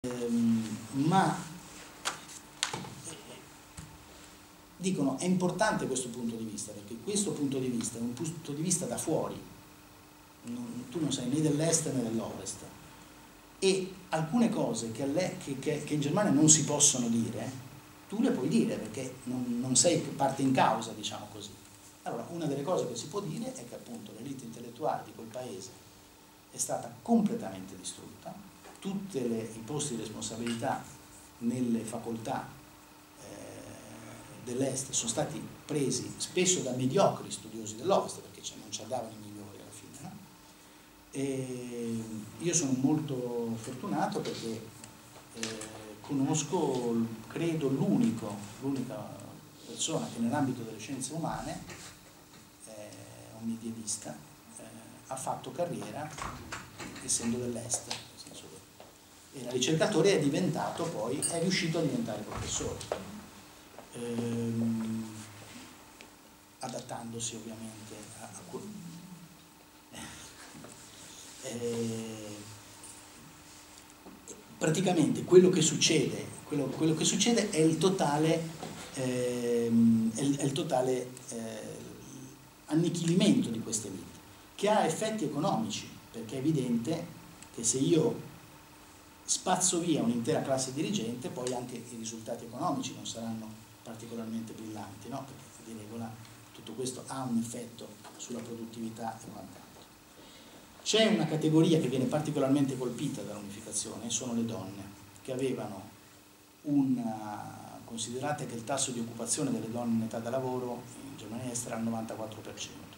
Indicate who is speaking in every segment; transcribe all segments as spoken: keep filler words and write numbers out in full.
Speaker 1: ehm, ma dicono è importante questo punto di vista, perché questo punto di vista è un punto di vista da fuori, non, tu non sei né dell'est né dell'ovest, e alcune cose che, che, che, che in Germania non si possono dire, tu le puoi dire perché non, non sei parte in causa, diciamo così. Allora, una delle cose che si può dire è che appunto l'elite intellettuale di quel paese è stata completamente distrutta, tutti i posti di responsabilità nelle facoltà dell'est sono stati presi spesso da mediocri studiosi dell'ovest, perché cioè, non ci andavano i migliori alla fine, no? E io sono molto fortunato perché eh, conosco, credo, l'unico l'unica persona che nell'ambito delle scienze umane, eh, un medievista, eh, ha fatto carriera essendo dell'est, nel senso che era ricercatore e è diventato poi, è riuscito a diventare professore. Ehm, adattandosi ovviamente a, a quello. Eh, praticamente quello che succede, quello, quello che succede è il totale, ehm, è il, è il totale eh, annichilimento di queste elite, che ha effetti economici, perché è evidente che se io spazzo via un'intera classe dirigente, poi anche i risultati economici non saranno particolarmente brillanti, no? Perché di regola tutto questo ha un effetto sulla produttività e quant'altro. C'è una categoria che viene particolarmente colpita dall'unificazione, sono le donne, che avevano una... considerate che il tasso di occupazione delle donne in età da lavoro in Germania Est era al novantaquattro per cento.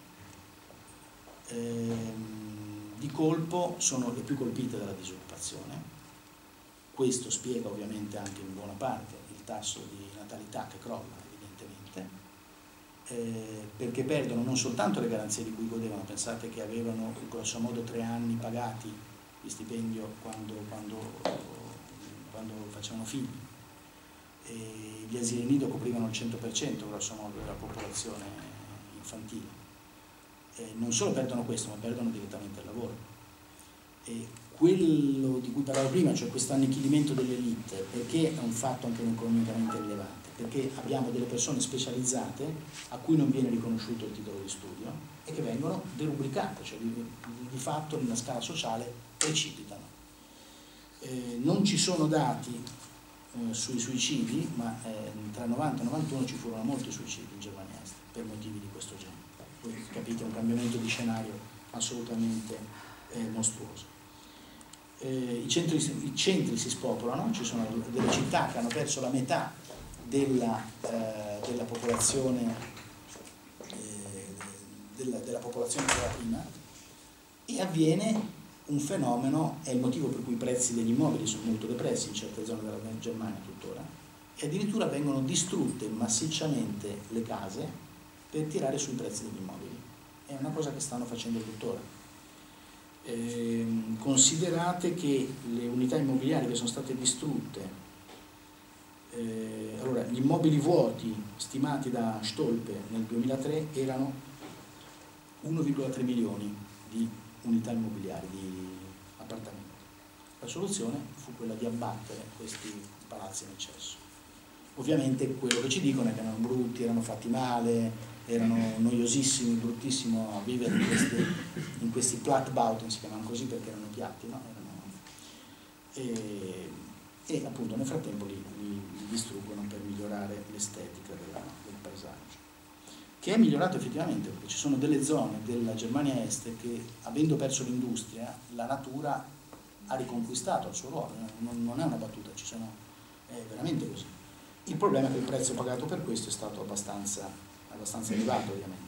Speaker 1: Ehm, di colpo sono le più colpite dalla disoccupazione. Questo spiega ovviamente anche in buona parte il tasso di natalità che crolla evidentemente, eh, perché perdono non soltanto le garanzie di cui godevano, pensate che avevano grosso modo tre anni pagati di stipendio quando, quando, quando facevano figli, e gli asili nido coprivano il cento per cento grosso modo della popolazione infantile, e non solo perdono questo ma perdono direttamente il lavoro. E quello di cui parlavo prima, cioè questo annichilimento dell'elite, perché è un fatto anche economicamente rilevante? Perché abbiamo delle persone specializzate a cui non viene riconosciuto il titolo di studio e che vengono derubricate, cioè di, di fatto nella scala sociale precipitano. Eh, non ci sono dati eh, sui suicidi, ma eh, tra il novanta e il novantuno ci furono molti suicidi in Germania Est per motivi di questo genere. Voi capite, è un cambiamento di scenario assolutamente eh, mostruoso. Eh, i, centri, i centri si spopolano, ci sono delle città che hanno perso la metà della, eh, della popolazione eh, della, della popolazione che era prima, e avviene un fenomeno, è il motivo per cui i prezzi degli immobili sono molto depressi in certe zone della Germania tuttora, e addirittura vengono distrutte massicciamente le case per tirare sui prezzi degli immobili. È una cosa che stanno facendo tuttora. Eh, considerate che le unità immobiliari che sono state distrutte, eh, allora gli immobili vuoti stimati da Stolpe nel duemilatré erano uno virgola tre milioni di unità immobiliari, di appartamenti. La soluzione fu quella di abbattere questi palazzi in eccesso. Ovviamente quello che ci dicono è che erano brutti, erano fatti male, erano noiosissimi, bruttissimo a vivere in questi, in questi Plattbauten, si chiamano così perché erano piatti, no? Erano, e, e appunto nel frattempo li, li, li distruggono per migliorare l'estetica del paesaggio, che è migliorato effettivamente, perché ci sono delle zone della Germania Est che, avendo perso l'industria, la natura ha riconquistato il suo ruolo, non, non è una battuta, ci sono, è veramente così. Il problema è che il prezzo pagato per questo è stato abbastanza, abbastanza elevato, ovviamente.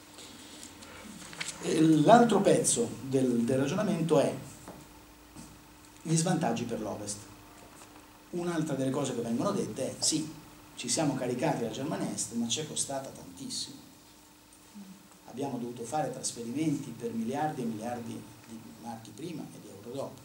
Speaker 1: L'altro pezzo del, del ragionamento è gli svantaggi per l'Ovest. Un'altra delle cose che vengono dette è sì, ci siamo caricati la Germania Est, ma ci è costata tantissimo. Abbiamo dovuto fare trasferimenti per miliardi e miliardi di marchi prima e di euro dopo.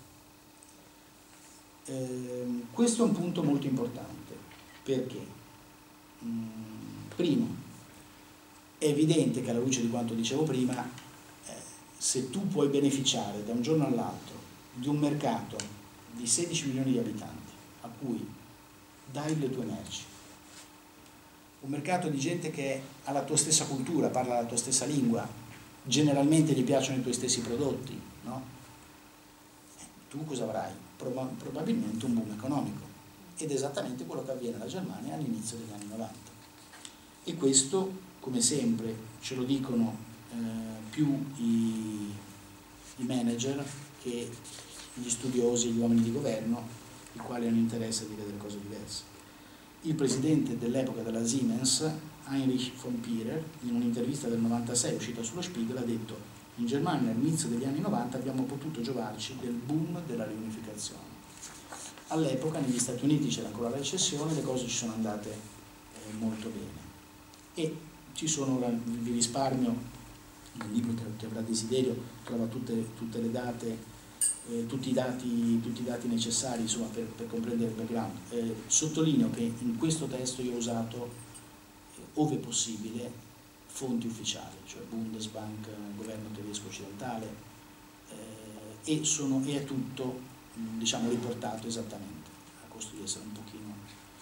Speaker 1: Eh, questo è un punto molto importante. Perché? Mm, primo, è evidente che alla luce di quanto dicevo prima, eh, se tu puoi beneficiare da un giorno all'altro di un mercato di sedici milioni di abitanti, a cui dai le tue merci, un mercato di gente che ha la tua stessa cultura, parla la tua stessa lingua, generalmente gli piacciono i tuoi stessi prodotti, no? Eh, tu cosa avrai? Proba- probabilmente un boom economico, ed è esattamente quello che avviene alla Germania all'inizio degli anni novanta. E questo, come sempre, ce lo dicono eh, più i, i manager che gli studiosi, gli uomini di governo, i quali hanno interesse di vedere cose diverse. Il presidente dell'epoca della Siemens, Heinrich von Pierer, in un'intervista del novantasei uscita sullo Spiegel, ha detto: in Germania all'inizio degli anni novanta abbiamo potuto giovarci del boom della riunificazione. All'epoca negli Stati Uniti c'era ancora la recessione, le cose ci sono andate eh, molto bene. E ci sono, vi risparmio, nel libro che avrà desiderio, trova tutte, tutte le date, eh, tutti, i dati, tutti i dati necessari, insomma, per, per comprendere il background. Eh, sottolineo che in questo testo io ho usato, eh, ove possibile, fonti ufficiali, cioè Bundesbank, governo tedesco occidentale, eh, e, sono, e è tutto, mh, diciamo, riportato esattamente, a costo di essere un pochino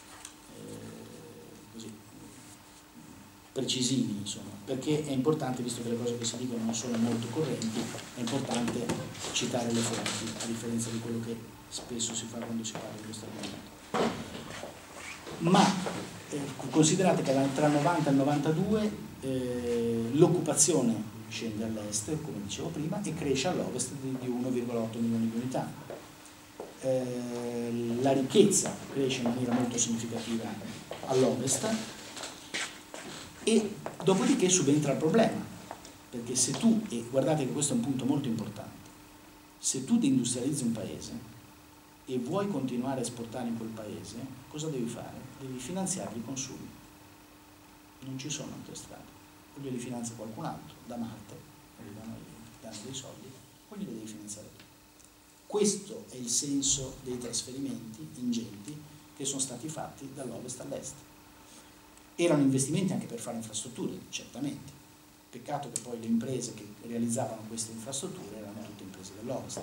Speaker 1: eh, così precisini, insomma, perché è importante, visto che le cose che si dicono non sono molto correnti, è importante citare le fonti, a differenza di quello che spesso si fa quando si parla di questo argomento. Ma eh, considerate che tra il novanta e il novantadue eh, l'occupazione scende all'est, come dicevo prima, e cresce all'ovest di, di uno virgola otto milioni di unità. Eh, la ricchezza cresce in maniera molto significativa all'ovest, e dopodiché subentra il problema, perché se tu, e guardate che questo è un punto molto importante, se tu deindustrializzi un paese e vuoi continuare a esportare in quel paese, cosa devi fare? Devi finanziare i consumi. Non ci sono altre strade. O glieli finanzia qualcun altro, da Marte, arrivano e danno dei soldi, o glieli devi finanziare tu. Questo è il senso dei trasferimenti ingenti che sono stati fatti dall'ovest all'est. Erano investimenti anche per fare infrastrutture, certamente. Peccato che poi le imprese che realizzavano queste infrastrutture erano tutte imprese dell'ovest.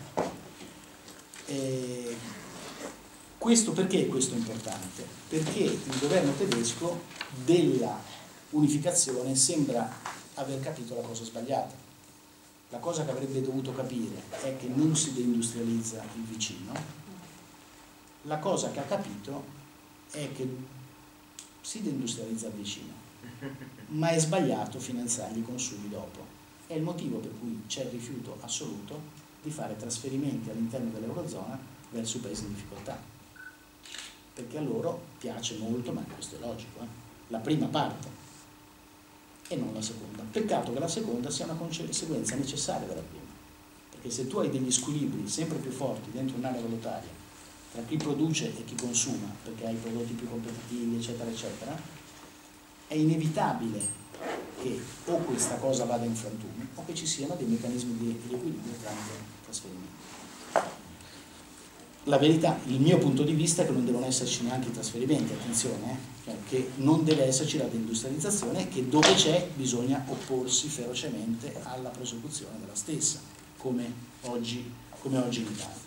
Speaker 1: E questo perché questo è importante? Perché il governo tedesco della unificazione sembra aver capito la cosa sbagliata. La cosa che avrebbe dovuto capire è che non si deindustrializza il vicino. La cosa che ha capito è che si deindustrializza il vicino, ma è sbagliato finanziargli i consumi dopo. È il motivo per cui c'è il rifiuto assoluto di fare trasferimenti all'interno dell'Eurozona verso i paesi in difficoltà, perché a loro piace molto, ma questo è logico, eh? la prima parte e non la seconda. Peccato che la seconda sia una conseguenza necessaria della prima, perché se tu hai degli squilibri sempre più forti dentro un'area valutaria tra chi produce e chi consuma, perché hai prodotti più competitivi, eccetera, eccetera, è inevitabile che o questa cosa vada in frantumi o che ci siano dei meccanismi di equilibrio tramite trasferimenti. La verità, il mio punto di vista è che non devono esserci neanche i trasferimenti, attenzione, eh? Cioè che non deve esserci la deindustrializzazione, che dove c'è bisogna opporsi ferocemente alla prosecuzione della stessa, come oggi, come oggi in Italia.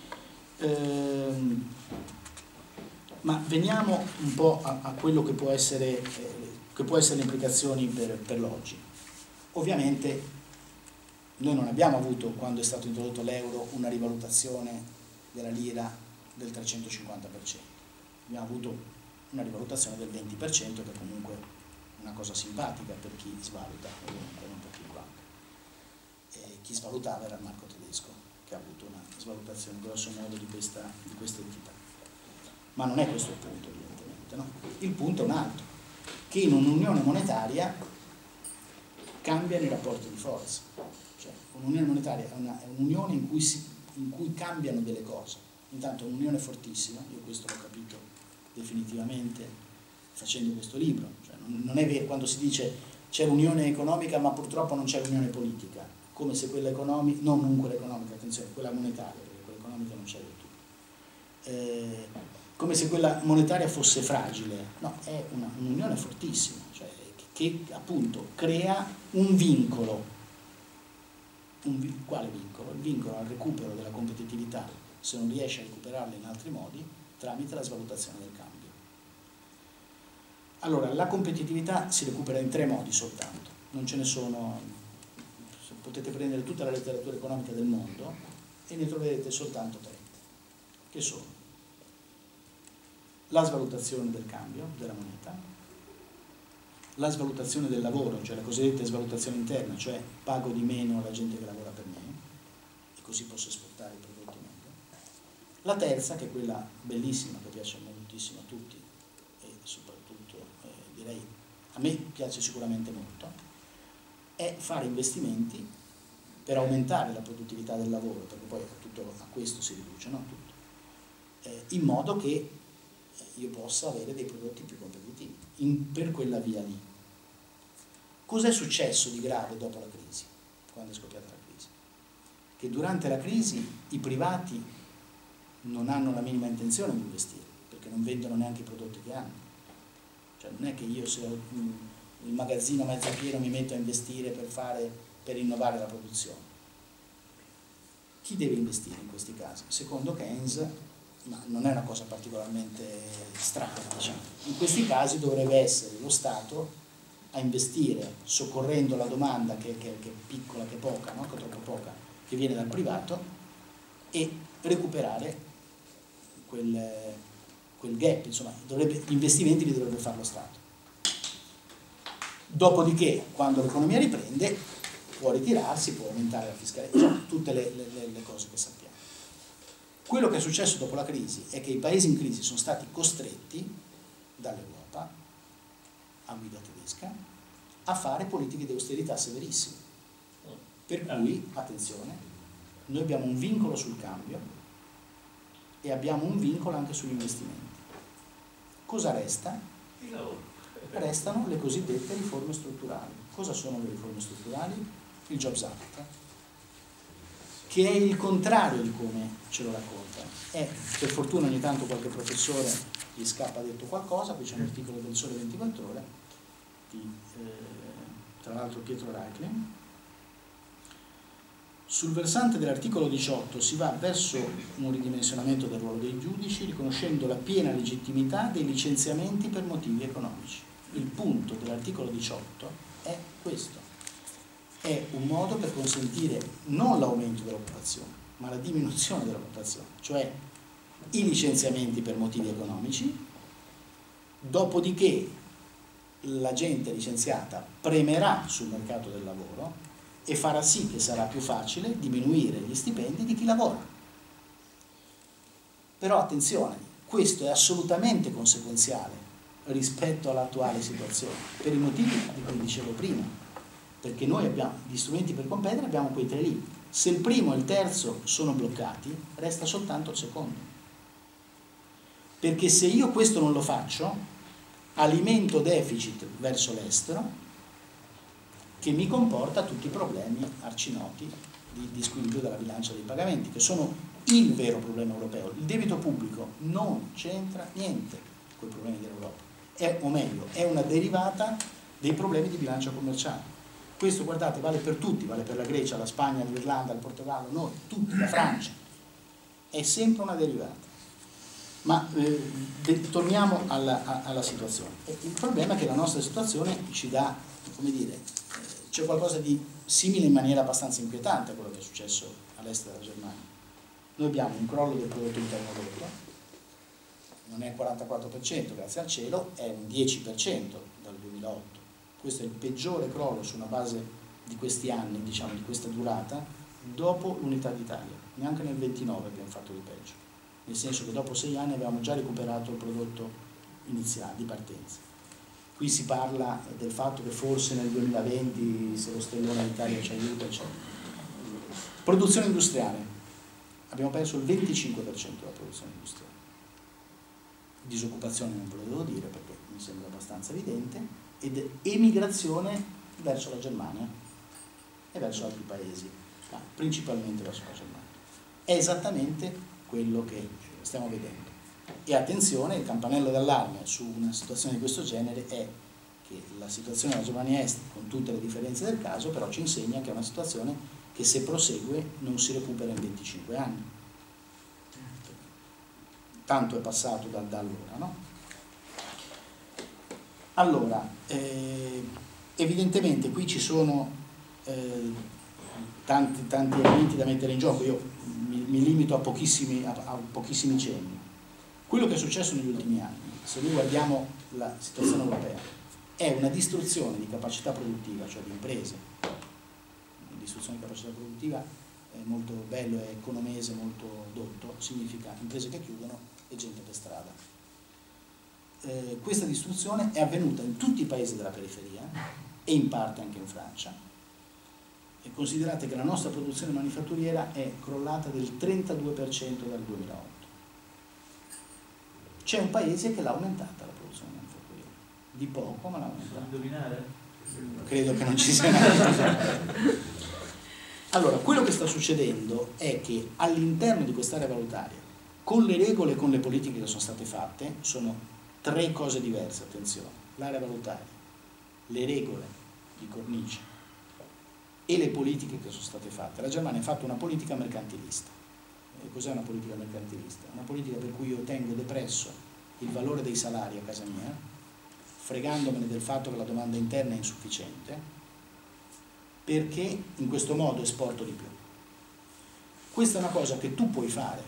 Speaker 1: Ehm, ma veniamo un po' a, a quello che può essere, eh, che può essere le implicazioni per, per l'oggi. Ovviamente noi non abbiamo avuto, quando è stato introdotto l'euro, una rivalutazione della lira del trecentocinquanta per cento. Abbiamo avuto una rivalutazione del venti per cento, che è comunque una cosa simpatica per chi svaluta, ovviamente non per chi guarda. E chi svalutava era il marco tedesco, che ha avuto una svalutazione grosso modo di questa, di questa entità. Ma non è questo il punto, evidentemente, no? Il punto è un altro, che in un'unione monetaria cambiano i rapporti di forza. Cioè, un'unione monetaria è, una, è un'unione in cui, si, in cui cambiano delle cose. Intanto è un'unione fortissima, io questo l'ho capito definitivamente facendo questo libro. Cioè, non, non è vero quando si dice c'è l'unione economica ma purtroppo non c'è l'unione politica, come se quella economica, no, non quella economica, attenzione, quella monetaria, perché quella economica non c'è del tutto. Eh, come se quella monetaria fosse fragile. No, è una, un'unione fortissima, cioè che, che appunto crea un vincolo. Un, quale vincolo? Il vincolo al recupero della competitività se non riesce a recuperarle in altri modi tramite la svalutazione del cambio. Allora, la competitività si recupera in tre modi soltanto, non ce ne sono, potete prendere tutta la letteratura economica del mondo e ne troverete soltanto tre, che sono la svalutazione del cambio, della moneta, la svalutazione del lavoro, cioè la cosiddetta svalutazione interna, cioè pago di meno alla gente che lavora per me e così posso esportare i prodotti meglio. La terza, che è quella bellissima, che piace moltissimo a tutti e soprattutto eh, direi a me piace sicuramente molto, è fare investimenti per aumentare la produttività del lavoro, perché poi tutto a questo si riduce, no? Tutto. Eh, in modo che io possa avere dei prodotti più competitivi, in, per quella via lì. Cos'è successo di grave dopo la crisi, quando è scoppiata la crisi? Che durante la crisi i privati non hanno la minima intenzione di investire, perché non vendono neanche i prodotti che hanno. Cioè non è che io se ho il magazzino mezzo pieno mi metto a investire per, fare, per innovare la produzione. Chi deve investire in questi casi? Secondo Keynes, ma non è una cosa particolarmente strana, diciamo. In questi casi dovrebbe essere lo Stato a investire soccorrendo la domanda che, che, che è piccola, che è poca, no? Che è troppo poca, che viene dal privato, e recuperare quel, quel gap, insomma, dovrebbe, gli investimenti li dovrebbe fare lo Stato. Dopodiché, quando l'economia riprende, può ritirarsi, può aumentare la fiscalità, insomma, tutte le, le, le cose che sappiamo. Quello che è successo dopo la crisi è che i paesi in crisi sono stati costretti dall'Europa, a guida tedesca, a fare politiche di austerità severissime. Per cui, attenzione, noi abbiamo un vincolo sul cambio e abbiamo un vincolo anche sugli investimenti. Cosa resta?
Speaker 2: Il lavoro.
Speaker 1: Restano le cosiddette riforme strutturali. Cosa sono le riforme strutturali? Il Jobs Act, che è il contrario di come ce lo racconta. È, per fortuna ogni tanto qualche professore gli scappa detto qualcosa, qui c'è un articolo del Sole ventiquattro Ore, di, eh, tra l'altro Pietro Reichling. Sul versante dell'articolo diciotto si va verso un ridimensionamento del ruolo dei giudici, riconoscendo la piena legittimità dei licenziamenti per motivi economici. Il punto dell'articolo diciotto è questo. È un modo per consentire non l'aumento dell'occupazione, ma la diminuzione dell'occupazione, cioè i licenziamenti per motivi economici, dopodiché la gente licenziata premerà sul mercato del lavoro e farà sì che sarà più facile diminuire gli stipendi di chi lavora. Però attenzione, questo è assolutamente conseguenziale rispetto all'attuale situazione, per i motivi di cui dicevo prima, perché noi abbiamo gli strumenti per competere, abbiamo quei tre lì. Se il primo e il terzo sono bloccati, resta soltanto il secondo. Perché se io questo non lo faccio, alimento deficit verso l'estero, che mi comporta tutti i problemi arcinoti di, di squilibrio della bilancia dei pagamenti, che sono il vero problema europeo. Il debito pubblico non c'entra niente con i problemi dell'Europa, è, o meglio, è una derivata dei problemi di bilancia commerciale. Questo, guardate, vale per tutti, vale per la Grecia, la Spagna, l'Irlanda, il Portogallo, noi, tutti, la Francia. È sempre una derivata. Ma eh, de, torniamo alla, a, alla situazione. E il problema è che la nostra situazione ci dà, come dire, eh, c'è qualcosa di simile in maniera abbastanza inquietante a quello che è successo all'est della Germania. Noi abbiamo un crollo del prodotto interno lordo, non è il quarantaquattro per cento grazie al cielo, è un dieci per cento dal duemilaotto. Questo è il peggiore crollo su una base di questi anni, diciamo di questa durata, dopo l'unità d'Italia. Neanche nel ventinove abbiamo fatto di peggio, nel senso che dopo sei anni avevamo già recuperato il prodotto iniziale di partenza. Qui si parla del fatto che forse nel duemilaventi, se lo stellone d'Italia ci aiuta, eccetera. Produzione industriale, abbiamo perso il venticinque per cento della produzione industriale. Disoccupazione non ve lo devo dire perché mi sembra abbastanza evidente, ed emigrazione verso la Germania e verso altri paesi, ma principalmente verso la Germania. È esattamente quello che stiamo vedendo. E attenzione, il campanello d'allarme su una situazione di questo genere è che la situazione della Germania Est, con tutte le differenze del caso, però ci insegna che è una situazione che se prosegue non si recupera in venticinque anni. tanto è passato da, da allora, no? Allora, eh, evidentemente qui ci sono eh, tanti, tanti elementi da mettere in gioco, io mi, mi limito a pochissimi, a, a pochissimi cenni. Quello che è successo negli ultimi anni, se noi guardiamo la situazione europea, è una distruzione di capacità produttiva, cioè di imprese. Una distruzione di capacità produttiva è molto bello, è economese, molto dotto, significa imprese che chiudono e gente per strada. Eh, questa distruzione è avvenuta in tutti i paesi della periferia e in parte anche in Francia. E considerate che la nostra produzione manifatturiera è crollata del trentadue per cento dal duemilaotto. C'è un paese che l'ha aumentata la produzione manifatturiera, di poco ma l'ha aumentata.
Speaker 2: Indovinare?
Speaker 1: Credo che non ci sia neanche. Allora, quello che sta succedendo è che all'interno di quest'area valutaria, con le regole e con le politiche che sono state fatte, sono tre cose diverse, attenzione: l'area valutaria, le regole di cornice e le politiche che sono state fatte. La Germania ha fatto una politica mercantilista. Cos'è una politica mercantilista? Una politica per cui io tengo depresso il valore dei salari a casa mia, fregandomene del fatto che la domanda interna è insufficiente, perché in questo modo esporto di più. Questa è una cosa che tu puoi fare,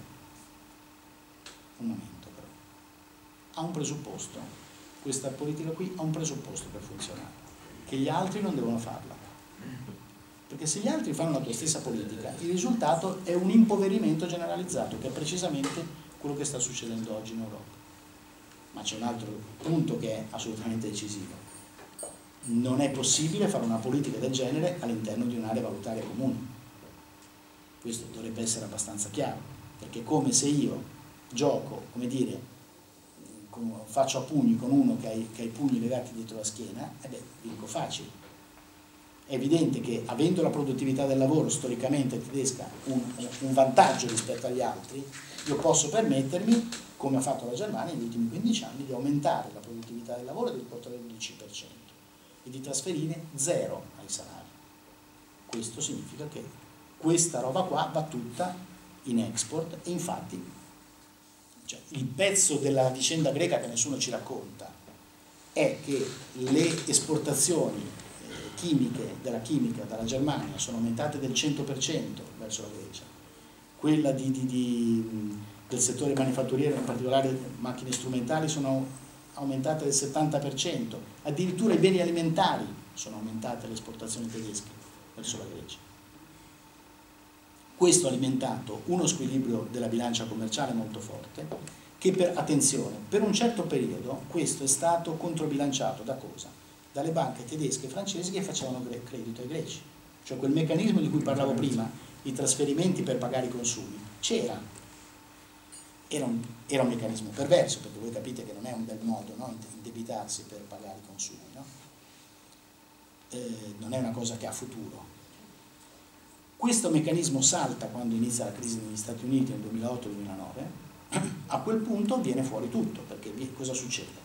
Speaker 1: un momento però, ha un presupposto, questa politica qui ha un presupposto per funzionare, che gli altri non devono farla. Perché se gli altri fanno la tua stessa politica, il risultato è un impoverimento generalizzato, che è precisamente quello che sta succedendo oggi in Europa. Ma c'è un altro punto che è assolutamente decisivo. Non è possibile fare una politica del genere all'interno di un'area valutaria comune. Questo dovrebbe essere abbastanza chiaro, perché è come se io gioco, come dire, faccio a pugni con uno che ha i, che ha i pugni legati dietro la schiena, e beh, vinco facile. È evidente che, avendo la produttività del lavoro storicamente tedesca un, un vantaggio rispetto agli altri, io posso permettermi, come ha fatto la Germania negli ultimi quindici anni, di aumentare la produttività del lavoro del quattordici per cento e di trasferire zero ai salari. Questo significa che questa roba qua va tutta in export, e infatti, cioè, il pezzo della vicenda greca che nessuno ci racconta è che le esportazioni chimiche, della chimica dalla Germania sono aumentate del cento per cento verso la Grecia, quella di, di, di, del settore manifatturiero, in particolare macchine strumentali, sono aumentate del settanta per cento, addirittura i beni alimentari sono aumentate le esportazioni tedesche verso la Grecia. Questo ha alimentato uno squilibrio della bilancia commerciale molto forte, che per, attenzione, per un certo periodo questo è stato controbilanciato da cosa? Dalle banche tedesche e francesi che facevano credito ai greci. Cioè quel meccanismo di cui parlavo prima, i trasferimenti per pagare i consumi, c'era. Era un, era un meccanismo perverso, perché voi capite che non è un bel modo, no? Indebitarsi per pagare i consumi, no? Eh, non è una cosa che ha futuro. Questo meccanismo salta quando inizia la crisi negli Stati Uniti nel duemilaotto duemilanove, a quel punto viene fuori tutto, perché cosa succede?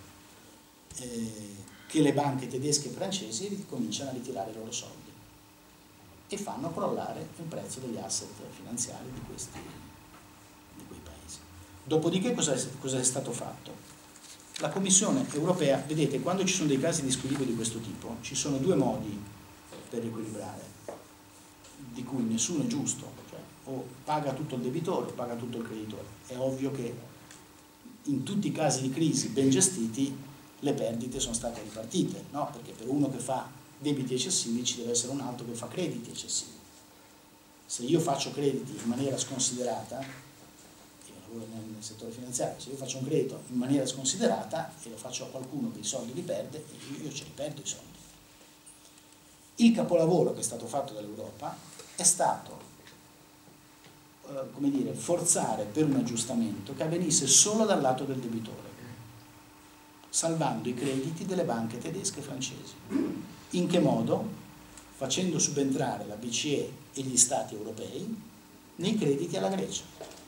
Speaker 1: Eh, che le banche tedesche e francesi cominciano a ritirare i loro soldi e fanno crollare il prezzo degli asset finanziari di, questi, di quei paesi. Dopodiché cosa è, cosa è stato fatto? La Commissione europea, vedete, quando ci sono dei casi di squilibrio di questo tipo, ci sono due modi per riequilibrare, di cui nessuno è giusto, cioè o paga tutto il debitore o paga tutto il creditore. È ovvio che in tutti i casi di crisi ben gestiti le perdite sono state ripartite, no? Perché per uno che fa debiti eccessivi ci deve essere un altro che fa crediti eccessivi. Se io faccio crediti in maniera sconsiderata, io lavoro nel, nel settore finanziario, se io faccio un credito in maniera sconsiderata e lo faccio a qualcuno che i soldi li perde, io, io ce li perdo i soldi. Il capolavoro che è stato fatto dall'Europa è stato, eh, come dire, forzare per un aggiustamento che avvenisse solo dal lato del debitore, salvando i crediti delle banche tedesche e francesi. In che modo? Facendo subentrare la B C E e gli stati europei nei crediti alla Grecia,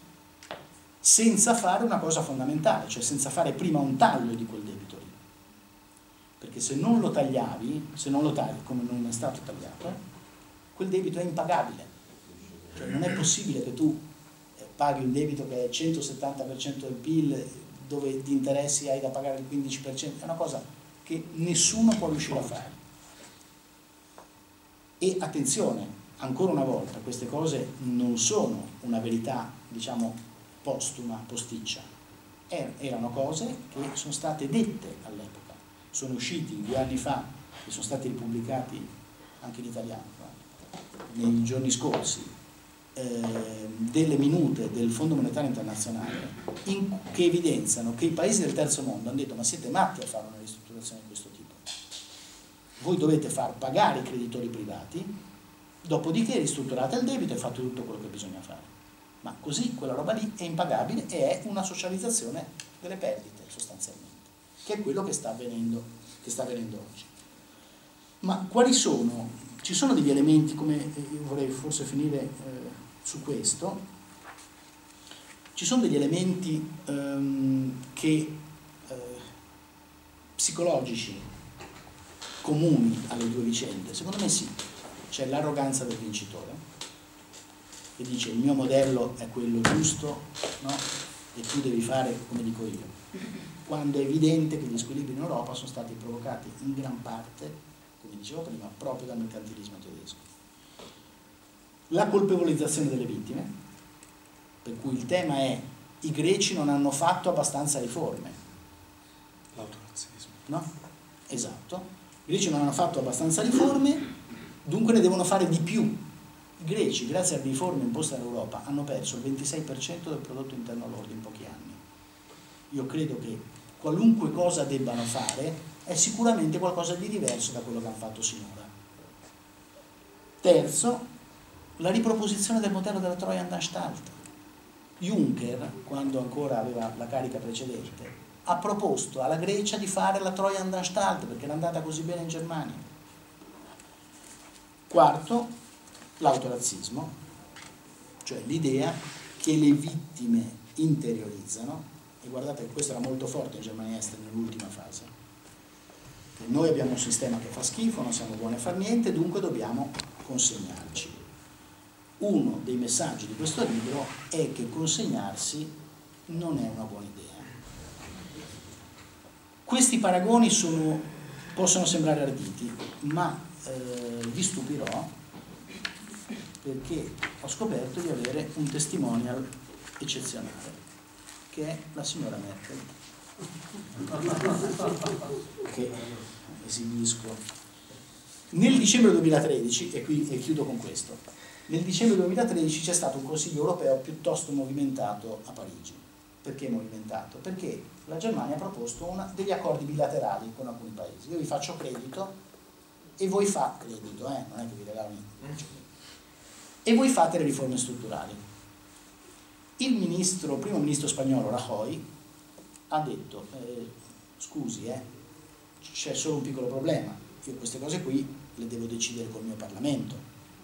Speaker 1: senza fare una cosa fondamentale, cioè senza fare prima un taglio di quel debito lì. Perché se non lo tagliavi, se non lo tagli come non è stato tagliato, quel debito è impagabile. Cioè non è possibile che tu paghi un debito che è il centosettanta per cento del P I L, dove di interessi hai da pagare il quindici per cento, è una cosa che nessuno può riuscire a fare. E attenzione, ancora una volta, queste cose non sono una verità, diciamo, postuma, posticcia, erano cose che sono state dette all'epoca, sono usciti due anni fa e sono stati ripubblicati anche in italiano nei giorni scorsi, eh, delle minute del Fondo Monetario Internazionale in, che evidenziano che i paesi del terzo mondo hanno detto: ma siete matti a fare una ristrutturazione di questo tipo, voi dovete far pagare i creditori privati, dopodiché ristrutturate il debito e fate tutto quello che bisogna fare. Ma così quella roba lì è impagabile e è una socializzazione delle perdite, sostanzialmente, che è quello che sta avvenendo, che sta avvenendo oggi. Ma quali sono? Ci sono degli elementi, come io vorrei forse finire eh, su questo, ci sono degli elementi ehm, che eh, psicologici comuni alle due vicende. Secondo me sì, c'è l'arroganza del vincitore, che dice: il mio modello è quello giusto, no? E tu devi fare come dico io, quando è evidente che gli squilibri in Europa sono stati provocati in gran parte, come dicevo prima, proprio dal mercantilismo tedesco. La colpevolizzazione delle vittime, per cui il tema è: i greci non hanno fatto abbastanza riforme.
Speaker 2: L'autorazzismo.
Speaker 1: No? Esatto. I greci non hanno fatto abbastanza riforme, dunque ne devono fare di più. I greci, grazie alle riforme imposte dall'Europa, hanno perso il ventisei per cento del prodotto interno lordo in pochi anni. Io credo che qualunque cosa debbano fare è sicuramente qualcosa di diverso da quello che hanno fatto sinora. Terzo, la riproposizione del modello della Treuhandanstalt. Juncker, quando ancora aveva la carica precedente, ha proposto alla Grecia di fare la Treuhandanstalt perché era andata così bene in Germania. Quarto, l'autorazzismo, cioè l'idea che le vittime interiorizzano, e guardate che questo era molto forte in Germania Est nell'ultima fase, che noi abbiamo un sistema che fa schifo, non siamo buoni a far niente, dunque dobbiamo consegnarci. Uno dei messaggi di questo libro è che consegnarsi non è una buona idea. Questi paragoni sono, possono sembrare arditi, ma eh, vi stupirò, perché ho scoperto di avere un testimonial eccezionale, che è la signora Merkel, che esibisco. Nel dicembre duemilatredici, e qui e chiudo con questo, nel dicembre duemilatredici c'è stato un Consiglio europeo piuttosto movimentato a Parigi. Perché movimentato? Perché la Germania ha proposto una, degli accordi bilaterali con alcuni paesi. Io vi faccio credito e voi fate credito, eh? Non è che vi regalo niente. E voi fate le riforme strutturali. Il ministro, primo ministro spagnolo Rajoy ha detto: eh, scusi, eh, c'è solo un piccolo problema, io queste cose qui le devo decidere col mio Parlamento.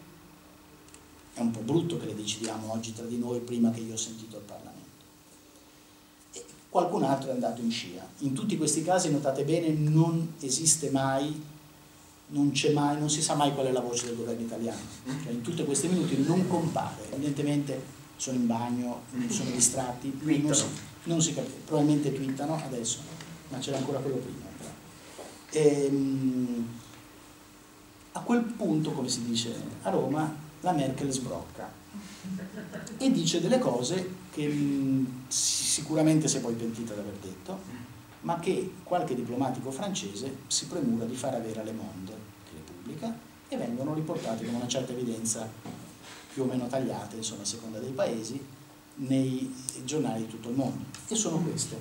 Speaker 1: È un po' brutto che le decidiamo oggi tra di noi prima che io ho sentito il Parlamento. E qualcun altro è andato in scia. In tutti questi casi, notate bene, non esiste mai, non c'è mai, non si sa mai qual è la voce del governo italiano. Cioè, in tutte queste minuti non compare. Evidentemente sono in bagno, sono distratti, non si, non si capisce. Probabilmente twittano adesso, ma c'era ancora quello prima. E, a quel punto, come si dice a Roma, la Merkel sbrocca e dice delle cose che mh, sicuramente si è poi pentita di aver detto, ma che qualche diplomatico francese si premura di far avere a Le Monde, che le pubblica, e vengono riportate con una certa evidenza, più o meno tagliate, insomma, a seconda dei paesi, nei giornali di tutto il mondo. E sono queste.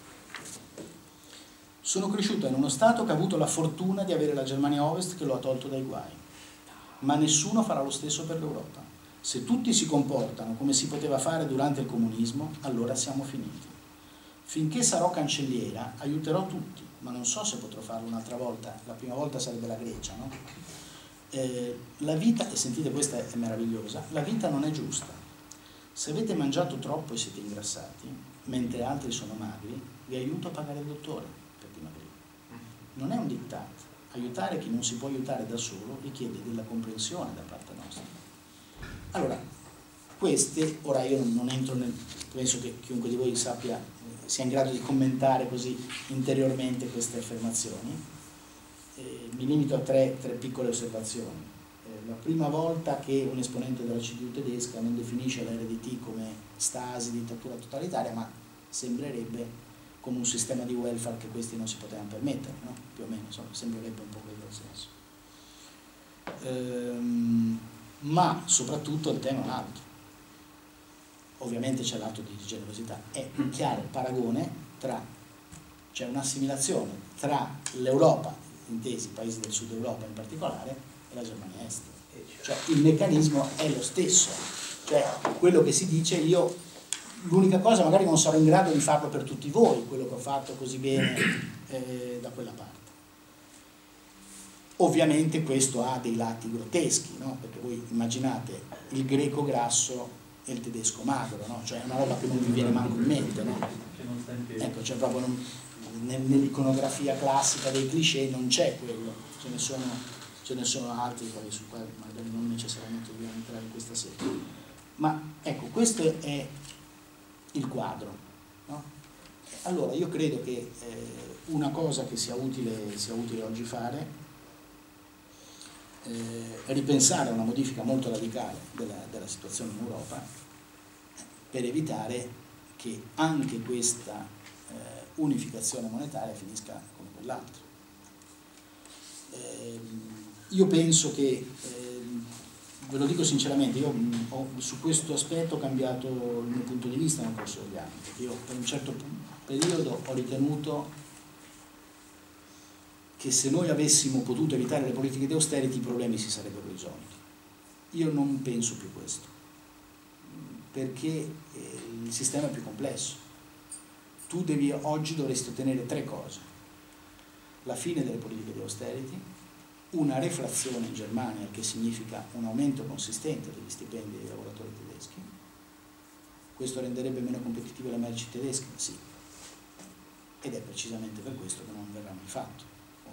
Speaker 1: Sono cresciuta in uno Stato che ha avuto la fortuna di avere la Germania Ovest che lo ha tolto dai guai. Ma nessuno farà lo stesso per l'Europa. Se tutti si comportano come si poteva fare durante il comunismo, allora siamo finiti. Finché sarò cancelliera, aiuterò tutti, ma non so se potrò farlo un'altra volta. La prima volta sarebbe la Grecia, no? Eh, la vita, e sentite, questa è meravigliosa, la vita non è giusta. Se avete mangiato troppo e siete ingrassati, mentre altri sono magri, vi aiuto a pagare il dottore per dimagrire. Non è un diktat. Aiutare chi non si può aiutare da solo richiede della comprensione da parte nostra. Allora, queste, ora io non, non entro nel, penso che chiunque di voi sappia, eh, sia in grado di commentare così interiormente queste affermazioni, eh, mi limito a tre, tre piccole osservazioni. Eh, la prima volta che un esponente della C D U tedesca non definisce l'R D T come stasi, dittatura totalitaria, ma sembrerebbe come un sistema di welfare che questi non si potevano permettere, no? Più o meno, insomma, sembrerebbe un po' quello il senso. Ehm, ma soprattutto il tema è un altro. Ovviamente c'è l'atto di generosità, è un chiaro paragone tra, c'è un'assimilazione tra l'Europa, intesi i paesi del sud Europa in particolare, e la Germania Est. Cioè il meccanismo è lo stesso, cioè quello che si dice io, l'unica cosa magari non sarò in grado di farlo per tutti voi, quello che ho fatto così bene eh, da quella parte. Ovviamente questo ha dei lati grotteschi, no? Perché voi immaginate il greco grasso e il tedesco magro, no? Cioè è una roba che non vi viene manco in mente, no? Ecco, cioè proprio non, nell'iconografia classica dei cliché non c'è quello, ce ne sono, ce ne sono altri su quali magari non necessariamente dobbiamo entrare in questa serie. Ma ecco, questo è il quadro, no? Allora io credo che eh, una cosa che sia utile, sia utile oggi fare Eh, ripensare a una modifica molto radicale della, della situazione in Europa per evitare che anche questa eh, unificazione monetaria finisca come quell'altra. Eh, io penso che, eh, ve lo dico sinceramente, io ho, su questo aspetto ho cambiato il mio punto di vista nel corso degli anni, perché io per un certo periodo ho ritenuto che se noi avessimo potuto evitare le politiche di austerity i problemi si sarebbero risolti. Io non penso più questo, perché il sistema è più complesso. Tu devi, oggi dovresti ottenere tre cose: la fine delle politiche di austerity, una reflazione in Germania, che significa un aumento consistente degli stipendi dei lavoratori tedeschi. Questo renderebbe meno competitive le merci tedesche? Sì. Ed è precisamente per questo che non verrà mai fatto.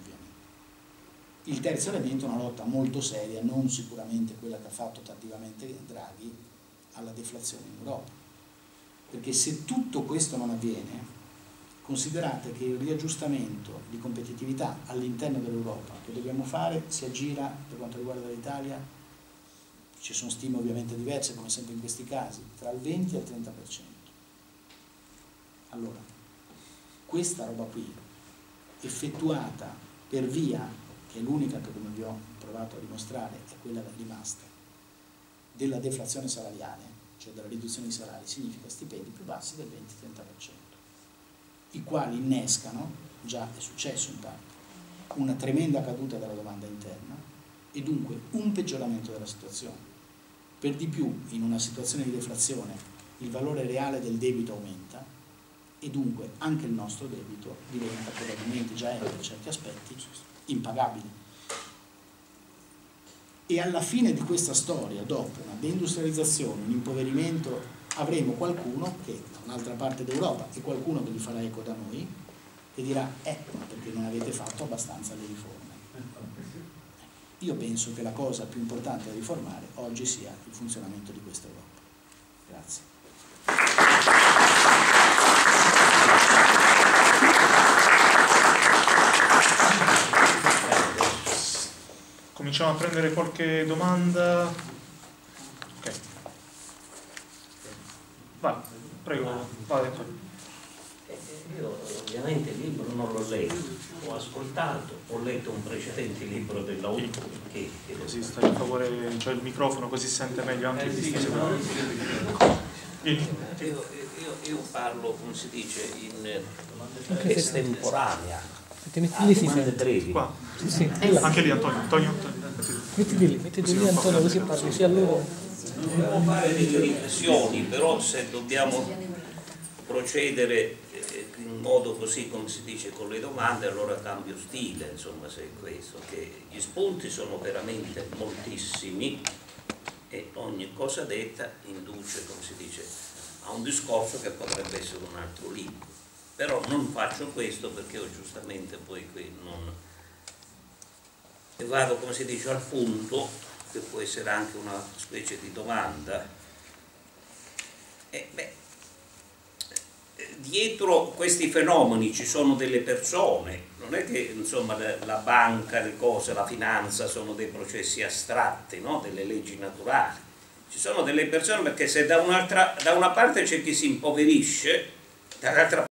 Speaker 1: Il terzo elemento è una lotta molto seria, non sicuramente quella che ha fatto tardivamente Draghi, alla deflazione in Europa. Perché se tutto questo non avviene, considerate che il riaggiustamento di competitività all'interno dell'Europa che dobbiamo fare si aggira, per quanto riguarda l'Italia, ci sono stime ovviamente diverse come sempre in questi casi, tra il venti e il trenta per cento. Allora, questa roba qui, effettuata per via, che è l'unica che, come vi ho provato a dimostrare, è quella rimasta, della deflazione salariale, cioè della riduzione dei salari, significa stipendi più bassi del venti trenta per cento, i quali innescano, già è successo in parte, una tremenda caduta della domanda interna e dunque un peggioramento della situazione. Per di più, in una situazione di deflazione, il valore reale del debito aumenta e dunque anche il nostro debito diventa, probabilmente già è per certi aspetti, impagabili. E alla fine di questa storia, dopo una deindustrializzazione, un impoverimento, avremo qualcuno che da un'altra parte d'Europa e qualcuno che gli farà eco da noi, che dirà eh, ma perché non avete fatto abbastanza le riforme. Io penso che la cosa più importante da riformare oggi sia il funzionamento di questa Europa. Grazie.
Speaker 3: Cominciamo a prendere qualche domanda. Ok. Vai, prego, vai.
Speaker 4: Io ovviamente il libro non l'ho letto, ho ascoltato, ho letto un precedente libro dell'autore che, che
Speaker 3: così stai a favore, cioè il microfono, così si sente meglio anche il discorso.
Speaker 4: Io, io, io parlo, come si dice, in estemporanea.
Speaker 5: Ah, domande
Speaker 4: brevi.
Speaker 3: Qua.
Speaker 5: Sì, sì.
Speaker 3: Anche lì Antonio, Antonio, Antonio.
Speaker 5: Mettiti lì, mettiti lì Antonio, così parli sia loro.
Speaker 4: Devo fare delle riflessioni, però se dobbiamo procedere in modo così, come si dice, con le domande, allora cambio stile, insomma, se è questo, che gli spunti sono veramente moltissimi e ogni cosa detta induce, come si dice, a un discorso che potrebbe essere un altro libro. Però non faccio questo perché io giustamente poi qui non... E vado, come si dice, al punto, che può essere anche una specie di domanda. Eh, beh, dietro questi fenomeni ci sono delle persone, non è che insomma la banca, le cose, la finanza sono dei processi astratti, no? Delle leggi naturali. Ci sono delle persone, perché se da, un'altra, da una parte c'è chi si impoverisce, dall'altra